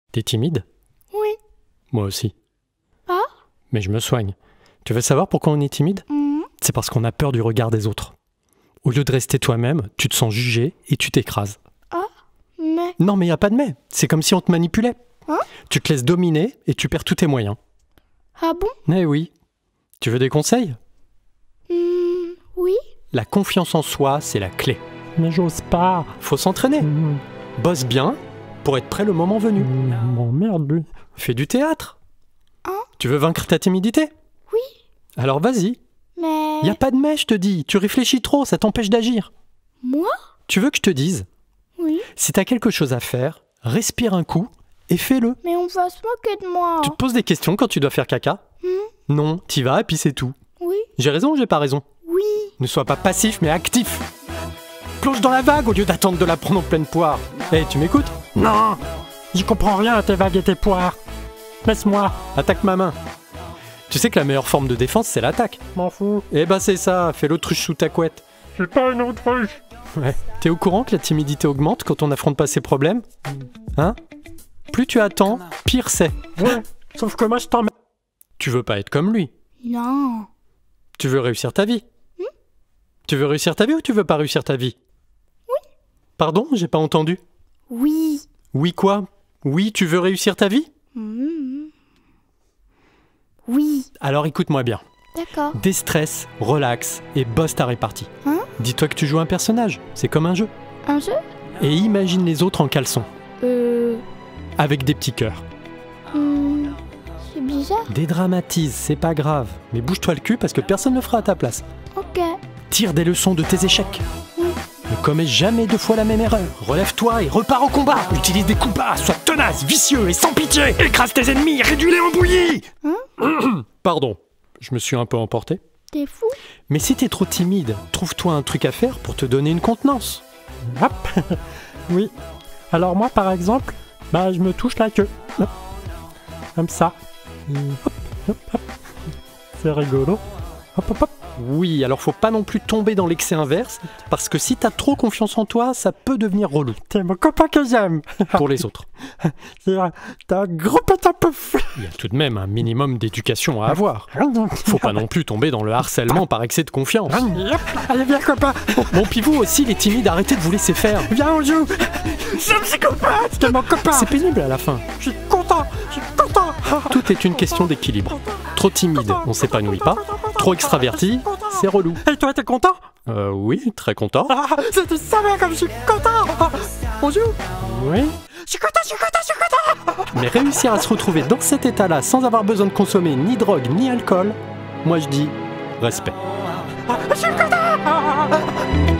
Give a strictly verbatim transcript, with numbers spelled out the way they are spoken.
T'es timide? Oui. Moi aussi. Ah? Mais je me soigne. Tu veux savoir pourquoi on est timide? Mmh. C'est parce qu'on a peur du regard des autres. Au lieu de rester toi-même, tu te sens jugé et tu t'écrases. Ah? Mais... Non mais y a pas de mais, c'est comme si on te manipulait. Hein? Tu te laisses dominer et tu perds tous tes moyens. Ah bon? Eh oui. Tu veux des conseils? Mmh, oui. La confiance en soi, c'est la clé. Mais j'ose pas. Faut s'entraîner. Mmh. Bosse bien pour être prêt le moment venu. Mmh, bon, merde, lui. Fais du théâtre. Hein? Tu veux vaincre ta timidité? Oui. Alors vas-y. Mais... Y a pas de mais, je te dis. Tu réfléchis trop, ça t'empêche d'agir. Moi? Tu veux que je te dise? Oui. Si t'as quelque chose à faire, respire un coup et fais-le. Mais on va se moquer de moi. Tu te poses des questions quand tu dois faire caca? Mmh. Non, t'y vas et puis c'est tout. Oui. J'ai raison ou j'ai pas raison? Oui. Ne sois pas passif mais actif. Plonge dans la vague au lieu d'attendre de la prendre en pleine poire. Eh, hey, tu m'écoutes? Non, j'y comprends rien à tes vagues et tes poires. Laisse-moi. Attaque ma main. Tu sais que la meilleure forme de défense, c'est l'attaque. M'en fous. Eh ben c'est ça, fais l'autruche sous ta couette. Je suis pas une autruche. Ouais. T'es au courant que la timidité augmente quand on n'affronte pas ses problèmes? Hein? Plus tu attends, pire c'est. Ouais, sauf que moi je t'emmerde. Tu veux pas être comme lui? Non. Tu veux réussir ta vie? Hmm? Tu veux réussir ta vie ou tu veux pas réussir ta vie? Oui. Pardon, j'ai pas entendu. Oui. Oui quoi? Oui, tu veux réussir ta vie? Mmh. Oui. Alors écoute-moi bien. D'accord. Déstresse, relax et bosse ta répartie. Hein? Dis-toi que tu joues un personnage, c'est comme un jeu. Un jeu? Et imagine les autres en caleçon. Euh... Avec des petits cœurs. Mmh, c'est bizarre. Dédramatise, c'est pas grave. Mais bouge-toi le cul parce que personne ne le fera à ta place. Ok. Tire des leçons de tes échecs. Oui. Ne commets jamais deux fois la même erreur. Relève-toi et repars au combat. Utilise des coups bas, sois tenace, vicieux et sans pitié. Écrase tes ennemis, réduis-les en bouillie. Hein? Pardon, je me suis un peu emporté. T'es fou? Mais si t'es trop timide, trouve-toi un truc à faire pour te donner une contenance. Hop. Oui. Alors moi, par exemple, bah je me touche la queue. Hop. Comme ça. Hop, hop, hop. C'est rigolo. Hop, hop, hop. Oui, alors faut pas non plus tomber dans l'excès inverse, parce que si t'as trop confiance en toi, ça peut devenir relou. T'es mon copain que j'aime. Pour les autres. T'as un gros pétard peu fou. Il y a tout de même un minimum d'éducation à avoir. Faut pas non plus tomber dans le harcèlement par excès de confiance. Allez, viens, copain. Bon, puis vous aussi, les timides, arrêtez de vous laisser faire. Viens, on joue. Je suis un psychopathe. C'est mon copain. C'est pénible à la fin. Je suis content. Je suis content. Tout est une question d'équilibre. Trop timide, on s'épanouit pas. Trop extraverti, c'est relou. Et toi, t'es content? Euh, oui, très content. Ah, c'était ça, comme je suis content. On joue? Oui. Je suis content, je suis content, je suis content. Mais réussir à se retrouver dans cet état-là sans avoir besoin de consommer ni drogue ni alcool, moi je dis respect. Je suis content.